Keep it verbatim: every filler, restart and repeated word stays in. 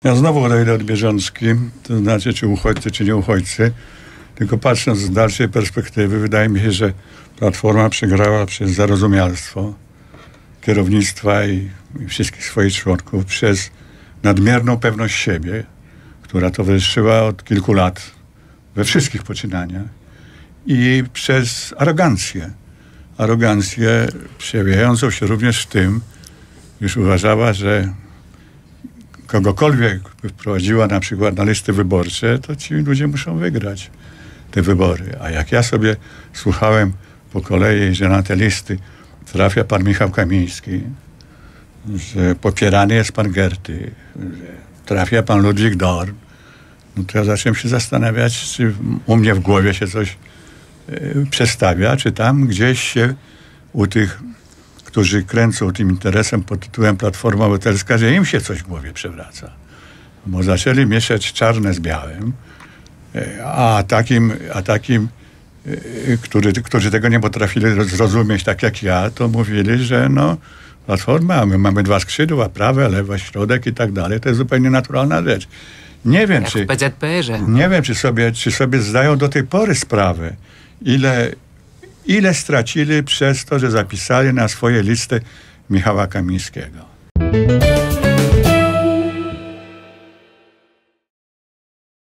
Ja znowu odejdę od bieżączki, to znaczy czy uchodźcy, czy nie uchodźcy, tylko patrząc z dalszej perspektywy, wydaje mi się, że Platforma przegrała przez zarozumialstwo kierownictwa i, i wszystkich swoich członków, przez nadmierną pewność siebie, która towarzyszyła od kilku lat we wszystkich poczynaniach, i przez arogancję. Arogancję przejawiającą się również w tym, już uważała, że kogokolwiek by wprowadziła na przykład na listy wyborcze, to ci ludzie muszą wygrać te wybory. A jak ja sobie słuchałem po kolei, że na te listy trafia pan Michał Kamiński, że popierany jest pan Gerty, że trafia pan Ludwik Dorn, no to ja zacząłem się zastanawiać, czy u mnie w głowie się coś y, przestawia, czy tam gdzieś się u tych, którzy kręcą tym interesem pod tytułem Platforma Obywatelska, że im się coś w głowie przewraca. Bo zaczęli mieszać czarne z białym, a takim, a takim który, którzy tego nie potrafili zrozumieć tak jak ja, to mówili, że no Platforma, my mamy dwa skrzydła, prawe, lewe, środek i tak dalej. To jest zupełnie naturalna rzecz. Nie wiem, jak czy... w P Z P R-ze. Nie wiem, czy sobie, czy sobie zdają do tej pory sprawę, ile, ile stracili przez to, że zapisali na swoje listy Michała Kamińskiego.